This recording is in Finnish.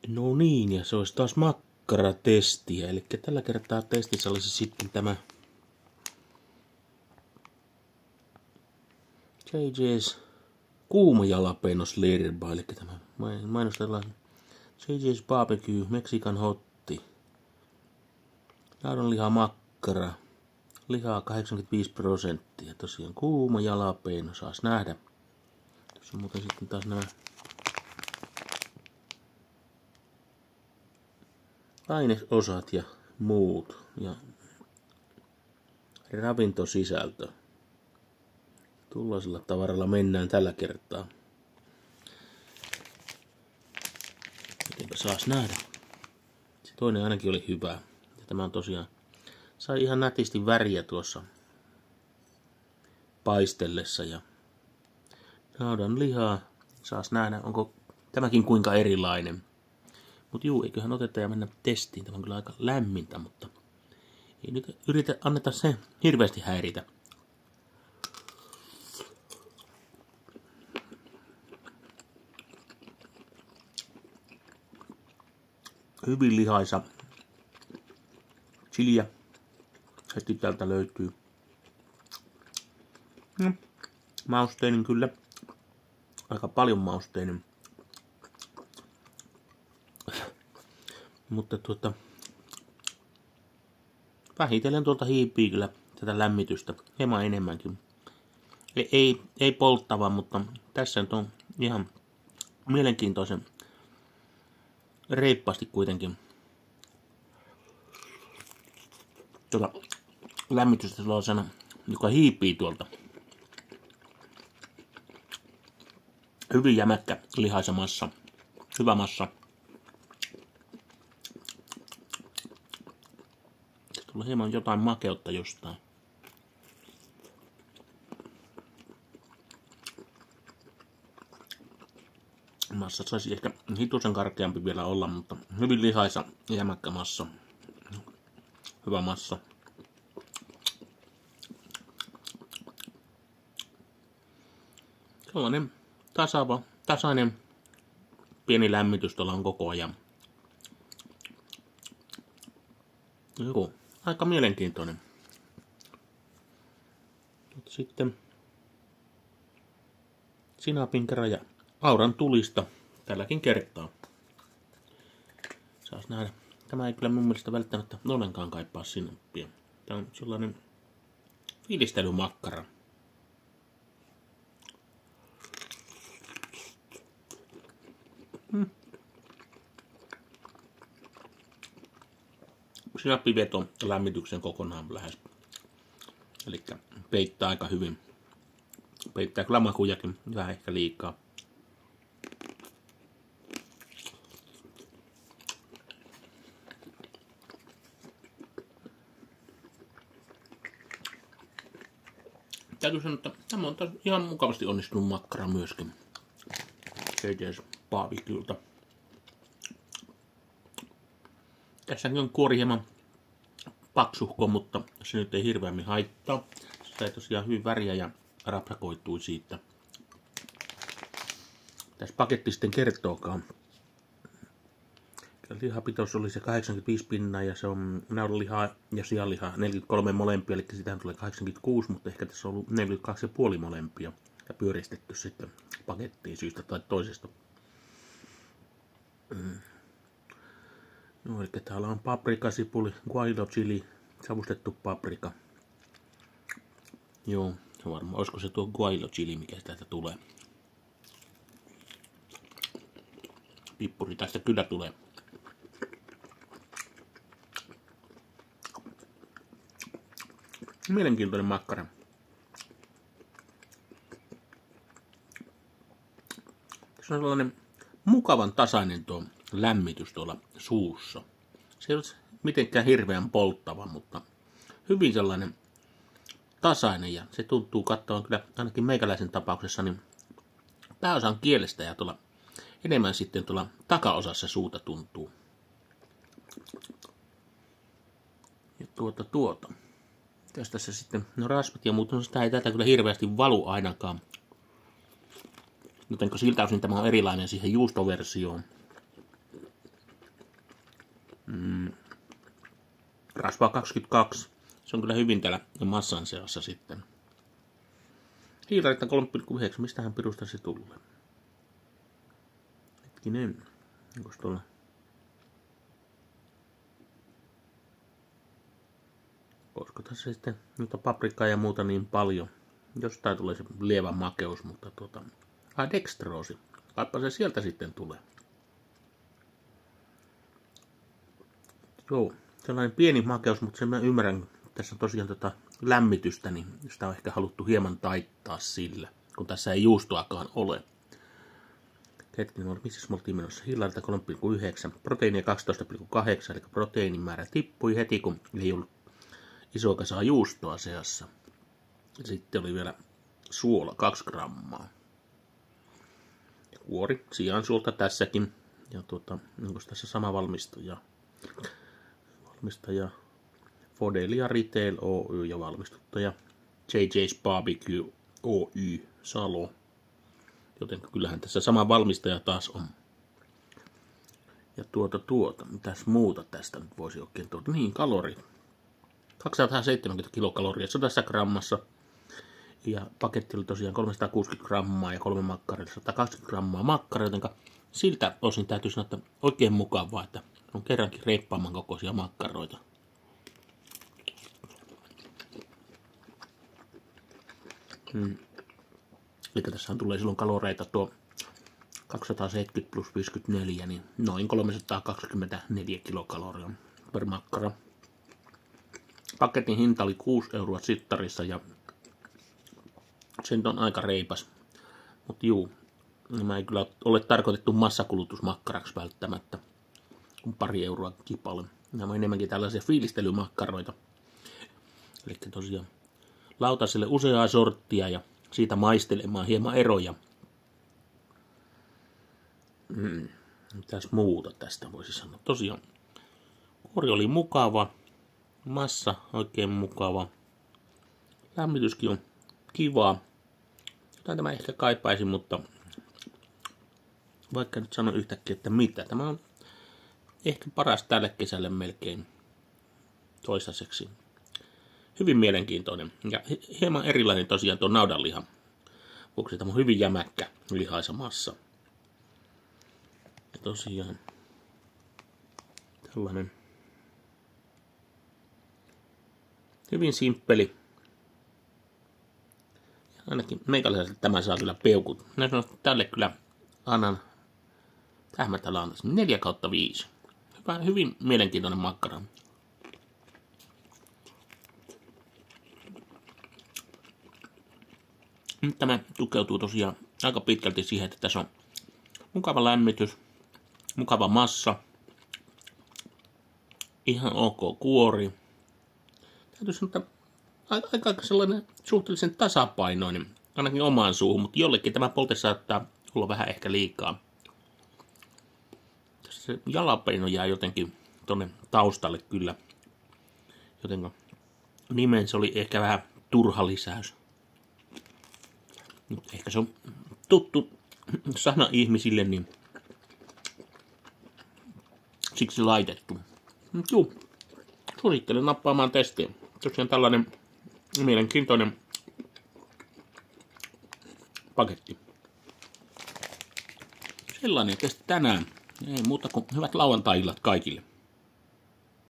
No niin, ja se olisi taas makkaratestiä. Eli tällä kertaa testissä olisi sitten tämä JJ's kuumajalapenos Lerba. Eli tämä mainostellaan JJ's Barbecue Mexican Hotti. Naudanliha makkara. Lihaa 85%. Tosiaan kuuma jalapeeno. Saas nähdä. Tuossa on muuten sitten taas nämä ainesosat ja muut ja ravintosisältö. Tuollaisella tavaralla mennään tällä kertaa. Mitenpä saas nähdä. Se toinen ainakin oli hyvä. Ja tämä on tosiaan, sai ihan nätisti väriä tuossa paistellessa ja naudan lihaa. Saas nähdä, onko tämäkin kuinka erilainen. Mut juu, eiköhän oteta ja mennä testiin. Tämä on kyllä aika lämmintä, mutta ei nyt anneta se hirveästi häiritä. Hyvin lihaisa chiliä. Heti täältä löytyy. Mausteinen kyllä. Aika paljon mausteinen. Mutta vähitellen tuolta hiipii kyllä tätä lämmitystä. Hieman enemmänkin. Ei polttava, mutta tässä nyt on ihan mielenkiintoisen reippaasti kuitenkin lämmitystä sellaisena, joka hiipii tuolta. Hyvin jämäkkä lihaisa massa. Hyvä massa. Tulee hieman jotain makeutta jostain. Massa saisi ehkä hitusen karkeampi vielä olla, mutta hyvin lihaisa ja jämäkkä massa. Hyvä massa. Sellainen tasainen pieni lämmitys tuolla on koko ajan. Joo, aika mielenkiintoinen. Sitten sinapin kerran ja auran tulista tälläkin kertaa. Saas nähdä. Tämä ei kyllä mun mielestä välttämättä ollenkaan kaipaa sinappia. Tämä on sellainen fiilistelymakkara. Sinappi veto lämmityksen kokonaan lähes. Eli peittää aika hyvin. Peittää kyllä makujakin vähän ehkä liikaa. Täytyy sanoa, että tämä on ihan mukavasti onnistunut makkara myöskin. JJ's Barbecuelta. Tässäkin on kuori hieman paksuhko, mutta se nyt ei hirveämmin haittaa. Se sai tosiaan hyvin väriä ja rapsakoitui siitä. Tässä paketti sitten kertookaan. Lihapitous oli se 85 pinnaa ja se on naudanlihaa ja sianlihaa 43 molempia, eli sitähän tulee 86, mutta ehkä tässä on ollut 42,5 molempia ja pyöristetty sitten pakettiin syystä tai toisesta. No, eli täällä on paprika, sipuli, guajillo chili, savustettu paprika. Joo, se varmaan. Olisiko se tuo guajillo chili, mikä täältä tulee? Pippuri tästä kyllä tulee. Mielenkiintoinen makkara. Se on sellainen mukavan tasainen tuo lämmitys tuolla suussa. Se ei ole mitenkään hirveän polttava, mutta hyvin sellainen tasainen ja se tuntuu kattavan kyllä ainakin meikäläisen tapauksessa niin pääosan kielestä ja tuolla enemmän sitten tuolla takaosassa suuta tuntuu. Ja Tästä se sitten, no rasvat ja muut, no sitä ei tätä kyllä hirveästi valu ainakaan. Jotenko siltä osin tämä on erilainen siihen juustoversioon. Rasvaa 22. Se on kyllä hyvin täällä massan seassa sitten. Hiilarinta 3,9. Mistähän pirusta se tulee? Hetkinen. Onko tuolla? Olisiko tässä sitten noita paprikaa ja muuta niin paljon? Jostain tulee se lievä makeus, mutta dextroosi. Kaipa se sieltä sitten tulee. Joo, sellainen pieni makeus, mutta sen mä ymmärrän, tässä on tosiaan lämmitystä, niin sitä on ehkä haluttu hieman taittaa sillä, kun tässä ei juustoakaan ole. Hetkinen, missä me oltiin menossa? Hiilarilta 3,9, proteiinia 12,8, eli proteiinin määrä tippui heti, kun ei ollut iso kasa juustoa seassa. Sitten oli vielä suola 2 grammaa. Kuori siansuolta tässäkin. Ja onko tässä sama valmistaja? Fodelia Retail Oy ja valmistuttaja JJ's Barbecue Oy Salo. Joten kyllähän tässä sama valmistaja taas on. Ja mitäs muuta tästä nyt voisi oikein niin, kalorit. 270 kilokaloria 100 grammassa. Ja paketti oli tosiaan 360 grammaa ja 3 makkaria, 120 grammaa makkaria, joten siltä osin täytyy sanoa, että oikein mukavaa, että on kerrankin reippaamman kokoisia makkaroita. Eli tässä tulee silloin kaloreita tuo 270 plus 54, niin noin 324 kilokaloria per makkara. Paketin hinta oli 6 euroa sittarissa ja se on aika reipas. Mutta juu, nämä ei kyllä ole tarkoitettu massakulutusmakkaraksi välttämättä, kun 2 euroa kipalle. Nämä on enemmänkin tällaisia fiilistelymakkaroita. Eli tosiaan lautaselle useaa sorttia ja siitä maistelemaan hieman eroja. Mitäs muuta tästä voisi sanoa? Tosiaan kuori oli mukava, massa oikein mukava, lämmityskin on kivaa. Jotain tämä ehkä kaipaisi, mutta vaikka nyt sano yhtäkkiä, että mitä. Tämä on ehkä paras tälle kesälle melkein toistaiseksi. Hyvin mielenkiintoinen ja hieman erilainen tosiaan tuo naudanliha. Vuoksi tämä on hyvin jämäkkä lihaisa massa. Ja tosiaan tällainen hyvin simppeli. Ainakin meikäläiselle tämä saa kyllä peukut. Mä sanon, että tälle kyllä annan tähmätälä antaisi 4/5. Hyvin mielenkiintoinen makkara. Nyt tämä tukeutuu tosiaan aika pitkälti siihen, että tässä on mukava lämmitys, mukava massa, ihan ok kuori. Täytyy sanoa, että aika sellainen suhteellisen tasapainoinen, ainakin omaan suuhun, mutta jollekin tämä polte saattaa olla vähän ehkä liikaa. Tässä se jalapeino jää jotenkin tonne taustalle kyllä, joten nimen se oli ehkä vähän turha lisäys. Ehkä se on tuttu sana ihmisille, niin siksi laitettu. Juu, suosittelen nappaamaan testiä. Tosiaan tällainen mielenkiintoinen paketti. Sellainen tästä tänään. Ei muuta kuin hyvät lauantai-illat kaikille.